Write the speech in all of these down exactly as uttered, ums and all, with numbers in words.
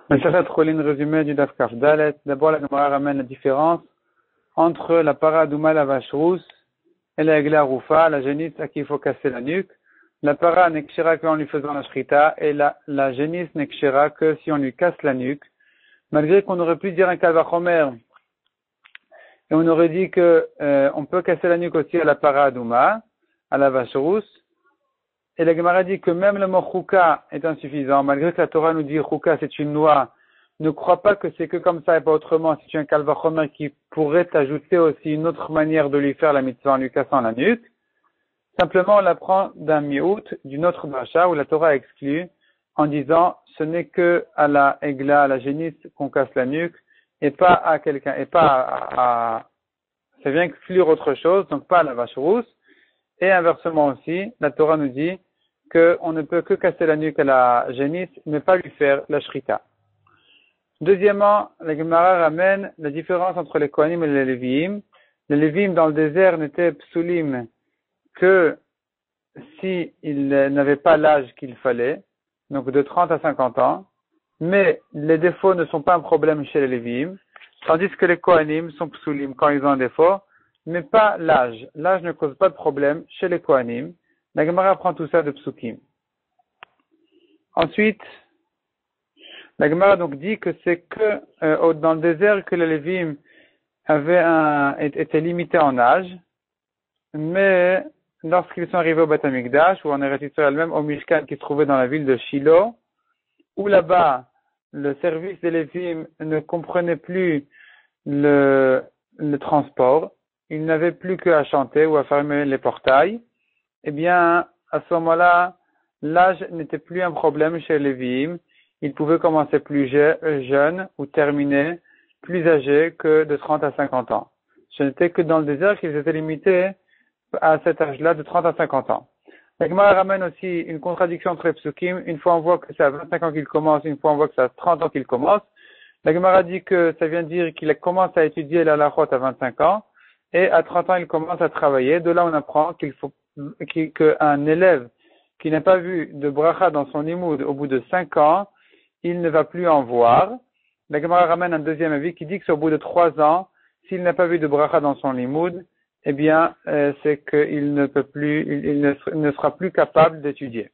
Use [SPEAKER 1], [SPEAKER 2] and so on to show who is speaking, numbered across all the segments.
[SPEAKER 1] Mesharet Cholin, résumé du Daf Kaf Dalet. D'abord, la Gemara ramène la différence entre la para Douma la vache rousse et la Egla Roufa, la génisse à qui il faut casser la nuque. La para n'est kshira qu'en lui faisant la shrita et la, la génisse n'est kshira que si on lui casse la nuque. Malgré qu'on aurait pu dire un Kalvachomer et on aurait dit que euh, on peut casser la nuque aussi à la para Douma, à la vache rousse. Et la Gemara dit que même le mot chouka est insuffisant, malgré que la Torah nous dit chouka c'est une loi. Ne crois pas que c'est que comme ça et pas autrement. Si tu as un kalvachomer qui pourrait ajouter aussi une autre manière de lui faire la mitzvah en lui cassant la nuque, simplement on l'apprend d'un miout, d'une autre bracha où la Torah exclut en disant ce n'est que à la egla, à la génisse qu'on casse la nuque et pas à quelqu'un, et pas à, à ça vient exclure autre chose, donc pas à la vache rousse. Et inversement aussi, la Torah nous dit qu'on ne peut que casser la nuque à la génisse, mais pas lui faire la shrita. Deuxièmement, la Gemara ramène la différence entre les Kohanim et les Léviim. Les Léviim dans le désert n'étaient psulim que s'ils n'avaient pas l'âge qu'il fallait, donc de trente à cinquante ans, mais les défauts ne sont pas un problème chez les Léviim, tandis que les Kohanim sont psulim quand ils ont un défaut, mais pas l'âge. L'âge ne cause pas de problème chez les Kohanim. La Gemara prend tout ça de psukim. Ensuite, la Gemara donc dit que c'est que euh, dans le désert que les Lévim avaient un, étaient limités en âge, mais lorsqu'ils sont arrivés au Beth Amikdash, ou en Eretz Yisraël même, au Mishkan qui se trouvait dans la ville de Shiloh, où là-bas, le service des Lévim ne comprenait plus le, le transport, ils n'avaient plus qu'à chanter ou à fermer les portails, eh bien, à ce moment-là, l'âge n'était plus un problème chez les Lévim. Ils pouvaient commencer plus je- jeunes ou terminer plus âgés que de trente à cinquante ans. Ce n'était que dans le désert qu'ils étaient limités à cet âge-là de trente à cinquante ans. La Gemara ramène aussi une contradiction entre les psukim. Une fois on voit que c'est à vingt-cinq ans qu'il commence, une fois on voit que c'est à trente ans qu'il commence. La Gemara dit que ça vient dire qu'il commence à étudier la halachot à vingt-cinq ans et à trente ans il commence à travailler. De là on apprend qu'il faut qu'un élève qui n'a pas vu de bracha dans son limoud au bout de cinq ans, il ne va plus en voir. La Gemara ramène un deuxième avis qui dit que c'est au bout de trois ans, s'il n'a pas vu de bracha dans son limoud, eh bien, euh, c'est qu'il ne peut plus, il, il ne, ne sera plus capable d'étudier.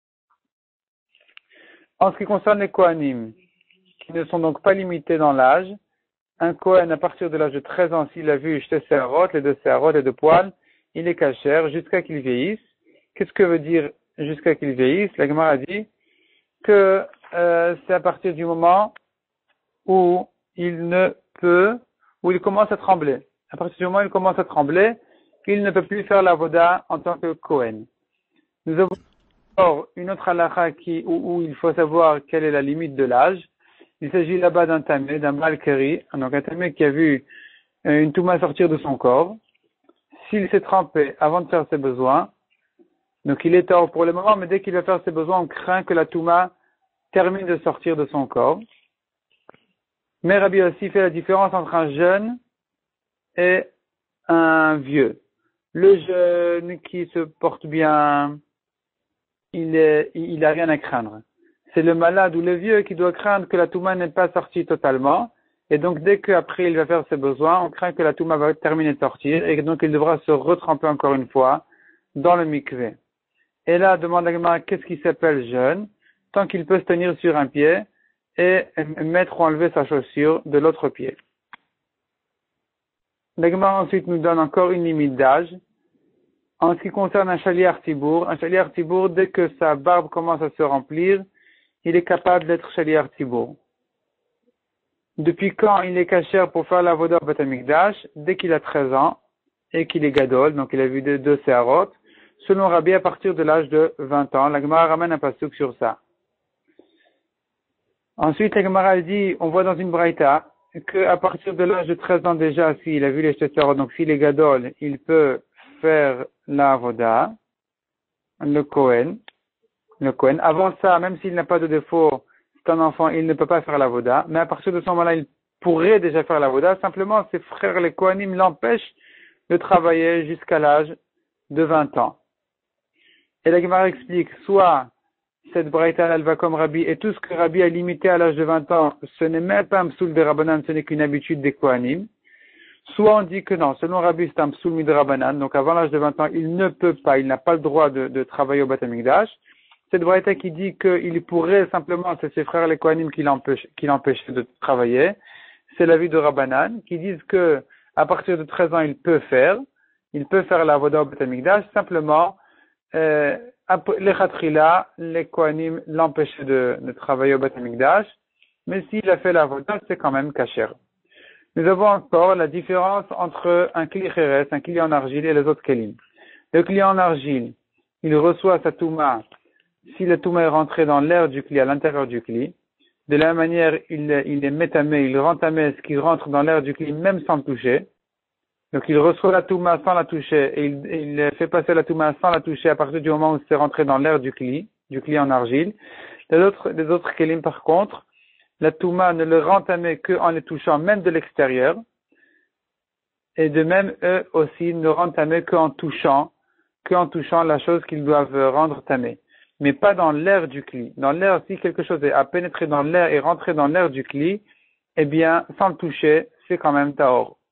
[SPEAKER 1] En ce qui concerne les Kohanim, qui ne sont donc pas limités dans l'âge, un Kohen à partir de l'âge de treize ans, s'il a vu jeter séharot, les deux séharot, les deux poils, il est cachère jusqu'à qu'il vieillisse. Qu'est-ce que veut dire jusqu'à qu'il vieillisse? La Gemara dit que euh, c'est à partir du moment où il ne peut, où il commence à trembler. À partir du moment où il commence à trembler, il ne peut plus faire la voda en tant que Kohen. Nous avons encore une autre halakha qui, où, où il faut savoir quelle est la limite de l'âge. Il s'agit là-bas d'un tamé, d'un balkari, donc un tamé qui a vu une touma sortir de son corps. S'il s'est trempé avant de faire ses besoins, donc il est tort pour le moment, mais dès qu'il va faire ses besoins, on craint que la touma termine de sortir de son corps. Mais Rabbi aussi fait la différence entre un jeune et un vieux. Le jeune qui se porte bien, il est, il a rien à craindre. C'est le malade ou le vieux qui doit craindre que la touma n'est pas sortie totalement. Et donc, dès qu'après il va faire ses besoins, on craint que la touma va terminer de sortir et donc il devra se retremper encore une fois dans le mikvé. Et là, demande la Gemara, qu'est-ce qui s'appelle jeune? Tant qu'il peut se tenir sur un pied et mettre ou enlever sa chaussure de l'autre pied. La Gemara ensuite nous donne encore une limite d'âge. En ce qui concerne un chaliar tibour, un chaliar tibour, dès que sa barbe commence à se remplir, il est capable d'être chaliar tibour. Depuis quand il est cachère pour faire la voda au Beth Amikdash? Dès qu'il a treize ans et qu'il est gadol, donc il a vu deux, deux séharot. Selon Rabbi, à partir de l'âge de vingt ans, la Gemara ramène un pasuk sur ça. Ensuite, la Gemara dit, on voit dans une braïta, qu'à partir de l'âge de treize ans déjà, s'il a vu les séharot, donc s'il est gadol, il peut faire la voda, le Kohen, le Kohen. Avant ça, même s'il n'a pas de défaut, c'est un enfant, il ne peut pas faire la voda, mais à partir de ce moment-là, il pourrait déjà faire la voda, simplement ses frères, les Kohanim, l'empêchent de travailler jusqu'à l'âge de vingt ans. Et la Gemara explique, soit cette braïta, elle va comme Rabbi, et tout ce que Rabbi a limité à l'âge de vingt ans, ce n'est même pas un psoul de Rabbanan, ce n'est qu'une habitude des Kohanim. Soit on dit que non, selon Rabbi, c'est un psoul midrabanan, donc avant l'âge de vingt ans, il ne peut pas, il n'a pas le droit de, de travailler au Beth Amikdash. Cette braïta qui dit qu'il pourrait simplement, c'est ses frères les Kohanim qui l'empêchent, qui l'empêchent de travailler, c'est l'avis de Rabbanan, qui disent que à partir de treize ans, il peut faire, il peut faire la voda au Beth Amikdash, simplement, euh, les Khatrila, les Kohanim l'empêchaient de, de travailler au Beth Amikdash, mais s'il a fait la voda, c'est quand même kasher. Nous avons encore la différence entre un kli cheres, un kli en argile et les autres kelim. Le kli en argile, il reçoit sa touma si le touma est rentré dans l'air du kli, à l'intérieur du kli. De la même manière, il, il est métamé, il rend tamé ce qui rentre dans l'air du kli même sans le toucher. Donc il reçoit la touma sans la toucher et il, il fait passer la touma sans la toucher à partir du moment où c'est rentré dans l'air du kli, du kli en argile. Les autres, les autres kelim par contre, la touma ne le rend tamé qu'en les touchant même de l'extérieur. Et de même, eux aussi ne rendent tamé qu'en touchant, qu'en touchant la chose qu'ils doivent rendre tamé. Mais pas dans l'air du kli. Dans l'air, si quelque chose a pénétré dans l'air et rentré dans l'air du kli, eh bien, sans le toucher, c'est quand même tahor.